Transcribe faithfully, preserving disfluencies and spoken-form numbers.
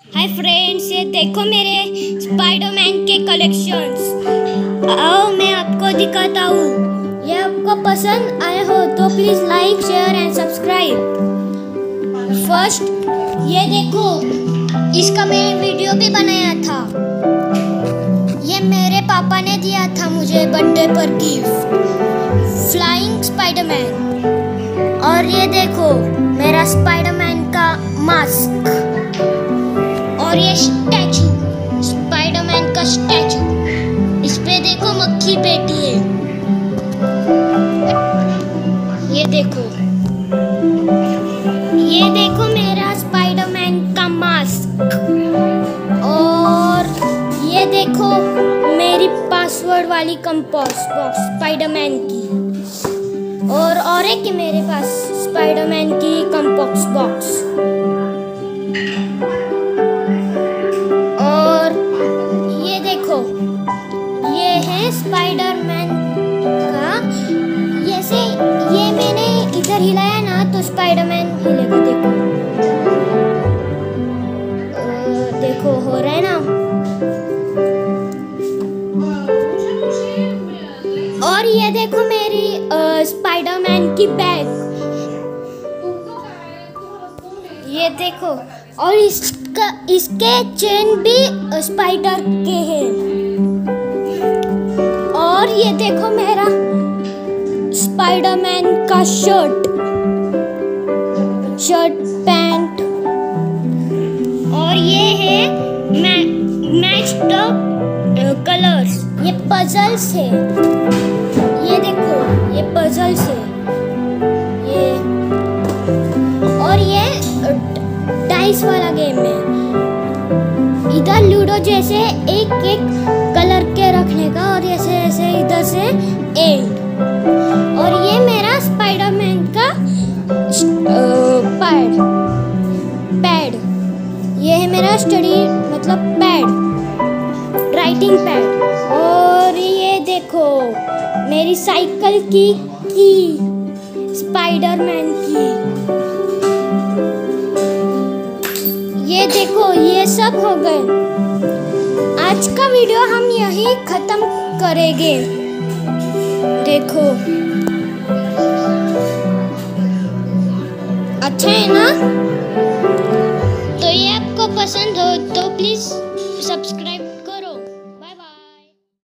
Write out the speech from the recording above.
Hi friends, ये देखो मेरे स्पाइडरमैन के कलेक्शंस। आओ मैं आपको दिखाता हूँ। ये आपको पसंद आए हो तो please like share and subscribe. First ये देखो, इसका मैंने वीडियो भी बनाया था। ये मेरे पापा ने दिया था मुझे बर्थडे पर गिफ्ट, फ्लाइंग स्पाइडरमैन। और ये देखो मेरा स्पाइडरमैन का मास्क, और ये स्टैचू, स्पाइडरमैन का स्टैचू। इस पे देखो मक्खी बैठी है। ये देखो, ये देखो मेरा स्पाइडरमैन का मास्क। और ये देखो मेरी पासवर्ड वाली कंपास बॉक्स स्पाइडरमैन की। और और एक है मेरे पास स्पाइडरमैन की कंपास बॉक्स। स्पाइडरमैन का जैसे ये मैंने इधर हिलाया ना तो स्पाइडरमैन हिलेगा। देखो आ, देखो हो रहा है ना। और ये देखो मेरी स्पाइडरमैन की बैग। ये देखो, और इसका इसके चेन भी स्पाइडर के हैं। और ये देखो मेरा स्पाइडरमैन का शर्ट शर्ट पैंट। और ये है मै, मैच द कलर्स। ये पजल्स है। ये देखो ये पजल्स है ये। और ये डाइस वाला गेम है। इधर लूडो जैसे एक एक कलर के रखने का, और ऐसे ऐसे इधर से एंड। और ये मेरा स्पाइडरमैन का पैड पैड ये है मेरा स्टडी मतलब पैड, राइटिंग पैड। और ये देखो मेरी साइकिल की की स्पाइडरमैन की। ये देखो ये सब हो गए। आज का वीडियो हम यहीं खत्म करेंगे। देखो अच्छा है ना? तो ये आपको पसंद हो तो प्लीज सब्सक्राइब